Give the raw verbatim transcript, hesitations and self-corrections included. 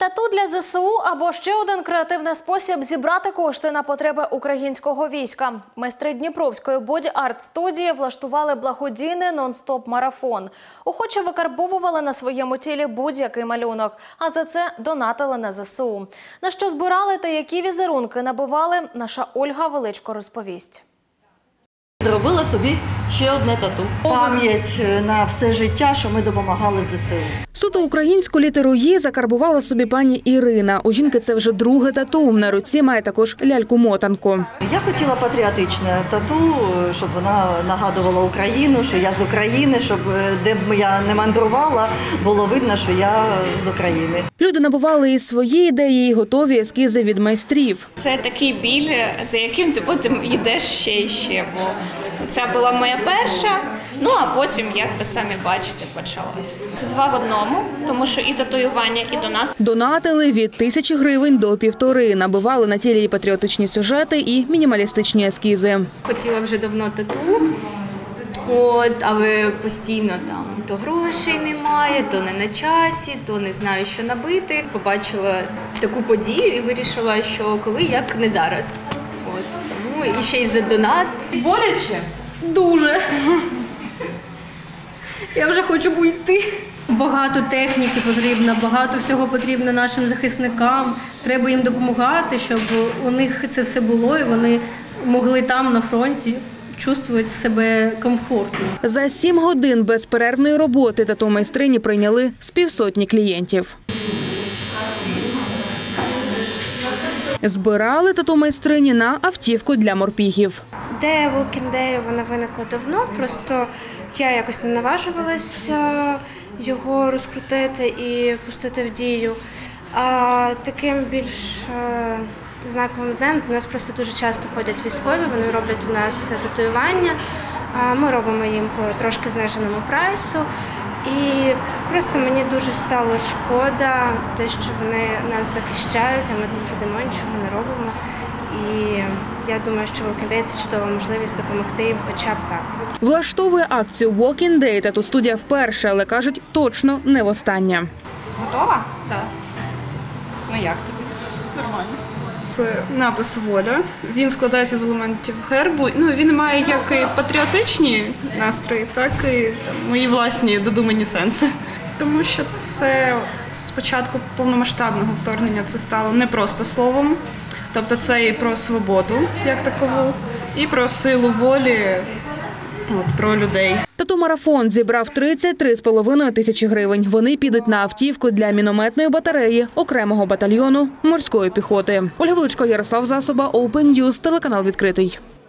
Тату для ЗСУ або ще один креативний спосіб зібрати кошти на потреби українського війська. Майстри Дніпровської боді-арт-студії влаштували благодійний нон-стоп-марафон. Охоче викарбовували на своєму тілі будь-який малюнок, а за це донатили на ЗСУ. На що збирали та які візерунки набивали, наша Ольга Величко розповість. Зробила собі ще одне тату. Пам'ять на все життя, що ми допомагали ЗСУ. Суто українську літеру «Ї» закарбувала собі пані Ірина. У жінки це вже друге тату. На руці має також ляльку-мотанку. Я хотіла патріотичне тату, щоб вона нагадувала Україну, що я з України, щоб де б я не мандрувала, було видно, що я з України. Люди набували і свої ідеї, і готові ескізи від майстрів. Це такий біль, за яким ти потім йдеш ще і ще. Бо це була моя перша, ну а потім, як ви самі бачите, почалось. Це два в одному, тому що і татуювання, і донат. Донатили від тисячі гривень до півтори. Набивали на тілі і патріотичні сюжети, і мінімалістичні ескізи. Хотіла вже давно тату, от, але постійно там то грошей немає, то не на часі, то не знаю, що набити. Побачила таку подію і вирішила, що коли, як не зараз. От, тому і ще й за донат. Боляче? Дуже. Я вже хочу уйти. Багато техніки потрібно, багато всього потрібно нашим захисникам. Треба їм допомагати, щоб у них це все було і вони могли там на фронті чувствувати себе комфортно. За сім годин безперервної роботи тату-майстрині прийняли з півсотні клієнтів. Збирали тату-майстрині на автівку для морпіхів. Ідея Walking Day, вона виникла давно, просто я якось не наважувалася його розкрутити і пустити в дію. А таким більш знаковим днем у нас просто дуже часто ходять військові, вони роблять у нас татуювання, ми робимо їм по трошки зниженому прайсу. І просто мені дуже стало шкода те, що вони нас захищають, а ми тут сидимо, нічого не робимо. І я думаю, що Walking Day – це чудова можливість допомогти їм хоча б так. Влаштовує акцію Walking Day тату-студія вперше, але, кажуть, точно не востаннє. Готова? Так. Ну як тобі? Нормально. Це напис «Воля». Він складається з елементів гербу. Ну, він має як і патріотичні настрої, так і там, мої власні додумані сенси. Тому що це з початку повномасштабного вторгнення це стало не просто словом. Тобто це і про свободу, як такову, і про силу волі, от, про людей. Тату-марафон зібрав тридцять три з половиною тисячі гривень. Вони підуть на автівку для мінометної батареї окремого батальйону морської піхоти. Ольга Величко, Ярослав Засоба, Open News, телеканал «Відкритий».